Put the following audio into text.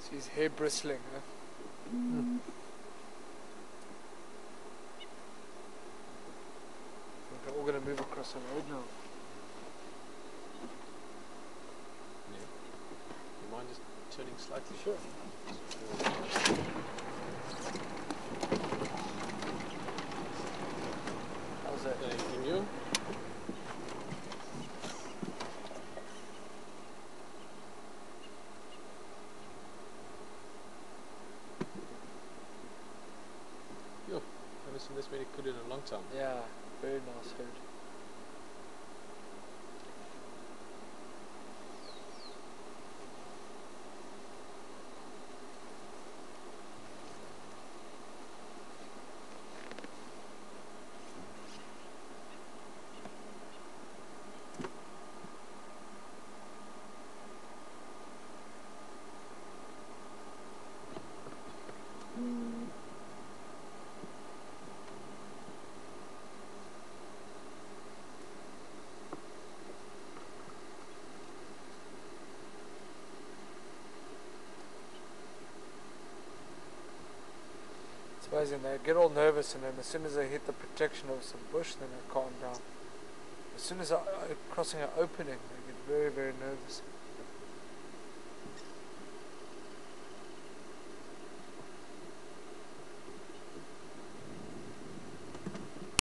See his hair bristling, huh? We're all going to move across the road now. Yeah. You mind just turning slightly? Sure. How's that? Anything new? Yo, haven't seen this many good in a long time. Yeah, very nice herd. It's amazing, they get all nervous and then as soon as they hit the protection of some bush then they calm down. As soon as they're crossing an opening they get very, very nervous.